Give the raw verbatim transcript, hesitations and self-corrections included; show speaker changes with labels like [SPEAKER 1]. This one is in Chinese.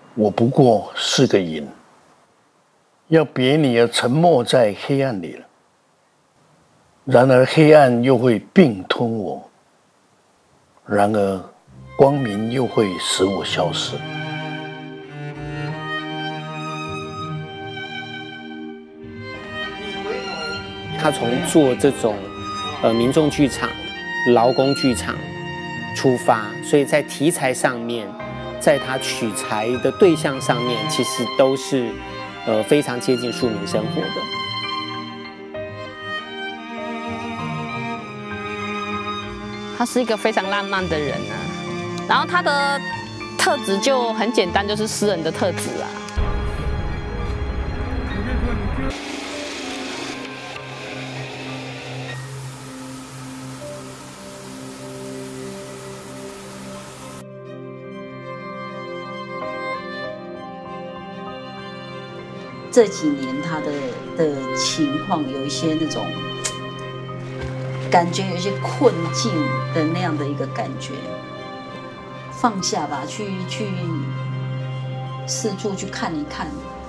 [SPEAKER 1] 我不过是个影，要别你而沉没在黑暗里了。然而黑暗又会并吞我，然而光明又会使我消失。
[SPEAKER 2] 他从做这种呃民众剧场、劳工剧场出发，所以在题材上面，在他取材的对象上面，其实都是呃非常接近庶民生活的。
[SPEAKER 3] 他是一个非常浪漫的人啊，然后他的特质就很简单，就是诗人的特质啊。
[SPEAKER 4] 这几年他的的情况有一些那种感觉，有一些困境的那样的一个感觉，放下吧，去去四处去看一看。